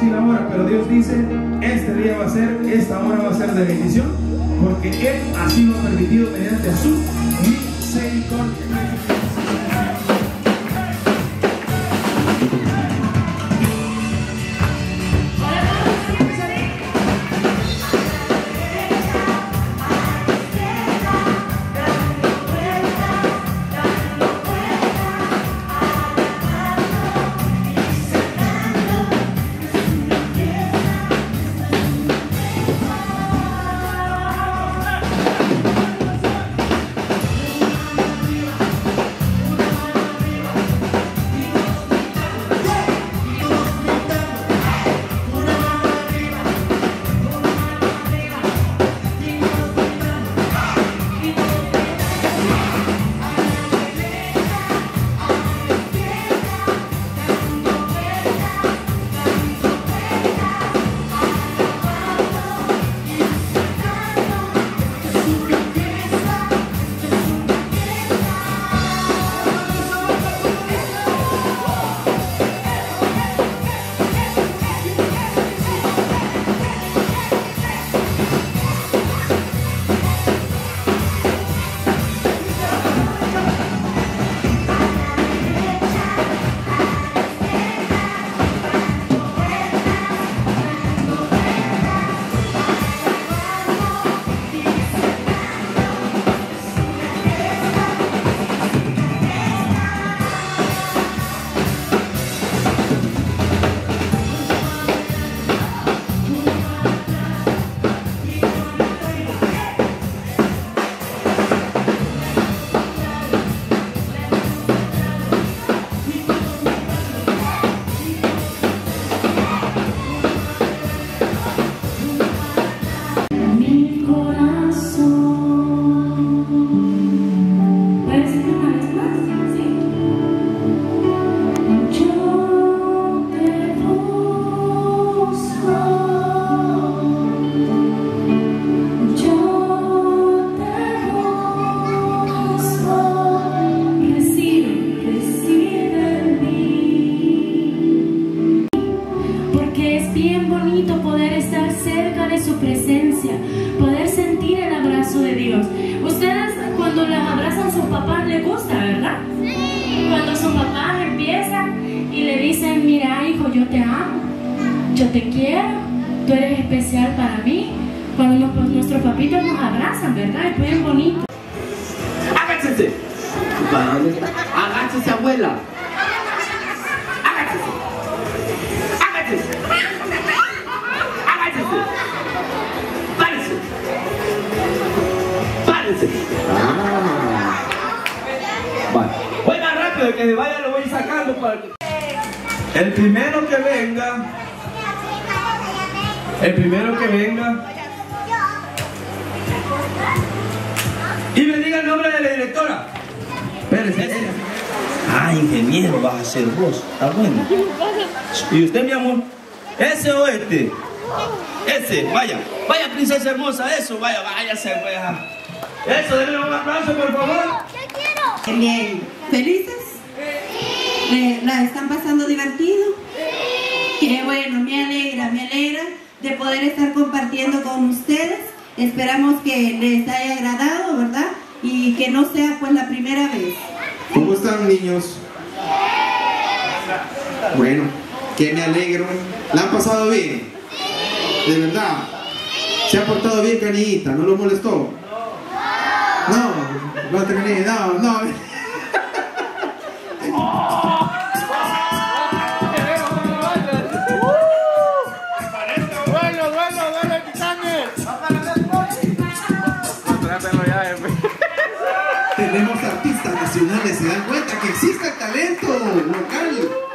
noche y la hora, pero Dios dice, este día va a ser, esta hora va a ser de bendición, porque Él así lo ha permitido mediante su misericordia. Poder sentir el abrazo de Dios. Ustedes cuando les abrazan a sus papás les gusta, ¿verdad? Sí. Cuando sus papás empiezan y le dicen, mira hijo, yo te amo, yo te quiero, tú eres especial para mí. Cuando nuestros papitos nos abrazan, ¿verdad? Es bien bonito. ¡Agáchese! ¡Agáchese, abuela! ¡Agáchese! ¡Agáchese! ¡Agáchese! ¡Párese! ¡Párese! Vale. Voy más rápido, que de vaya lo voy sacando para que... El primero que venga, y me diga el nombre de la directora. Espérese. Ah, ingeniero, vas a ser vos. Está bueno. ¿Y usted, mi amor? ¿Ese o este? Ese, vaya, princesa hermosa, eso, váyase, vaya. Eso, denle un aplauso, por favor. Bien, ¿felices? ¿La están pasando divertido? Qué bueno, me alegra de poder estar compartiendo con ustedes. Esperamos que les haya agradado, ¿verdad? Y que no sea pues la primera vez. ¿Cómo están, niños? Bueno, que me alegro. ¿La han pasado bien? ¿De verdad? ¿Se ha portado bien, Canillita? ¿No lo molestó? No, no. Tenemos artistas nacionales, se dan cuenta que existe el talento local.